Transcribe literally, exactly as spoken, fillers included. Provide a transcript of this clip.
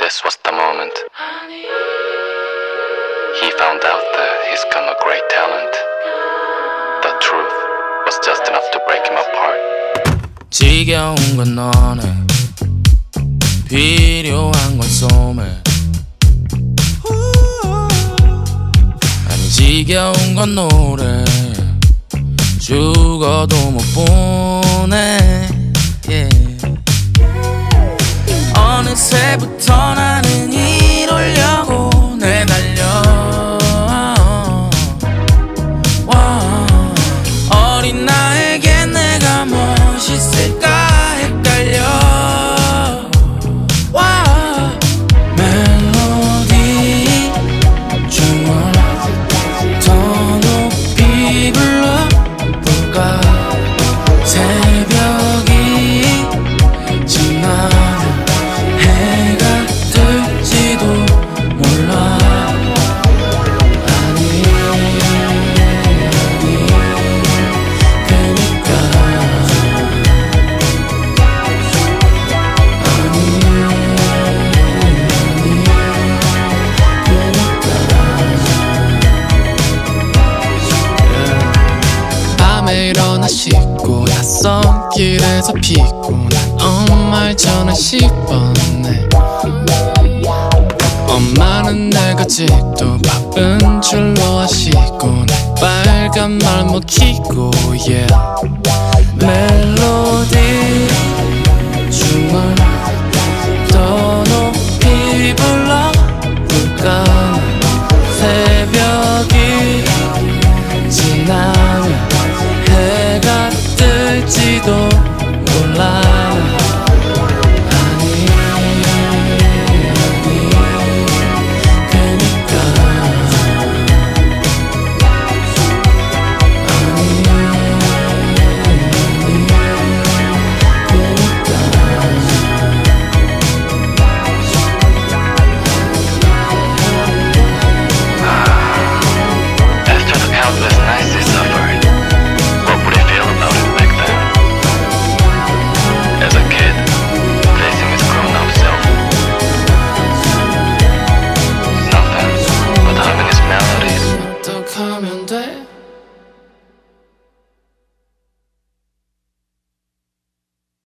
this was the moment. He found out that he's got no great talent. The truth was just enough to break him apart. 지겨운 건 너네, 필요한 건 소매. 아니 지겨운 건 노래, 죽어도 못 보내. yeah. 어느새부터 나는 이러려고 내달려. 와, 어린 나에게 내가 멋있을까 헷갈려. 와, 멜로디 중을 더 높이 불러볼까. 새벽이 지나면 해가 뜰지도 몰라. 아니 아니 그니까 아니 아니 그니까. 밤에 일어나 씻고 낯선 길에서 피곤한 엄마를 전화 씹었네. 엄마는 내가 집도 바쁜 줄로 아시고 날 빨간 말 먹히고 yeah. 멜로